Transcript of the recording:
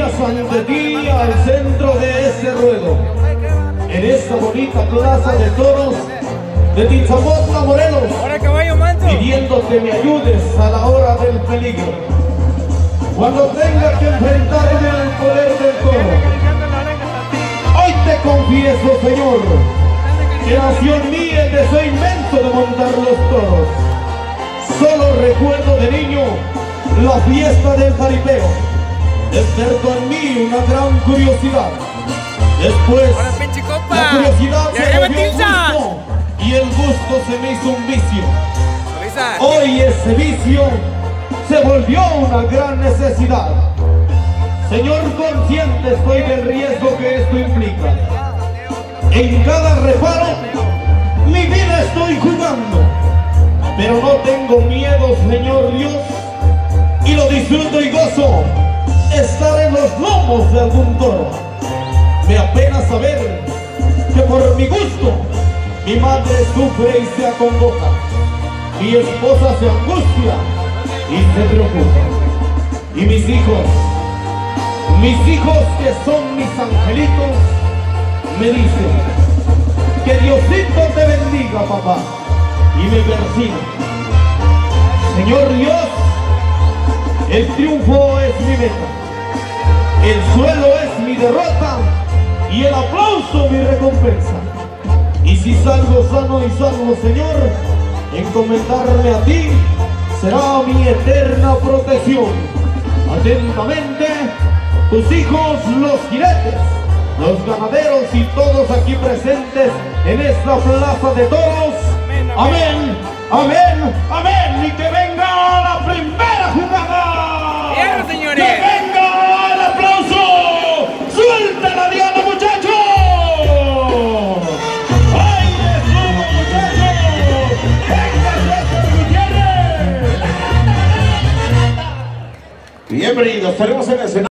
rodillas ante ti al centro de este ruedo, en esta bonita plaza de toros de Tizamotla, Morelos, pidiéndote me ayudes a la hora del peligro. Cuando tenga que enfrentarme al poder del toro, hoy te confieso, Señor, que nació en mí el deseo inmenso de montar los toros. Solo recuerdo de niño la fiesta del jaripeo. Despertó en mí una gran curiosidad. Después, la curiosidad se volvió gusto y el gusto se me hizo un vicio. Hoy ese vicio se volvió una gran necesidad. Señor, consciente estoy del riesgo que esto implica. En cada reparo, mi vida estoy jugando, pero no tengo miedo, Señor Dios, y lo disfruto y gozo estar en los lomos de algún toro. Me apena saber que por mi gusto mi madre sufre y se acongoja, mi esposa se angustia y se preocupa, y mis hijos que son mis angelitos, me dicen que Diosito te bendiga, papá, y me persigue. Señor Dios, el triunfo es mi meta, el suelo es mi derrota y el aplauso mi recompensa. Y si salgo sano y salvo, Señor, encomendarme a ti será mi eterna protección. Atentamente, tus hijos, los jinetes, los ganaderos y todos aquí presentes en esta plaza de toros. Amén, amén, amén. Y que venga la primera jugada. ¡Bien, señores! ¡Que venga el aplauso! ¡Suelta la diana, muchachos! ¡Ay, estuvo, muchachos! ¡Venga, Gutiérrez! Bienvenidos, estaremos en el escenario.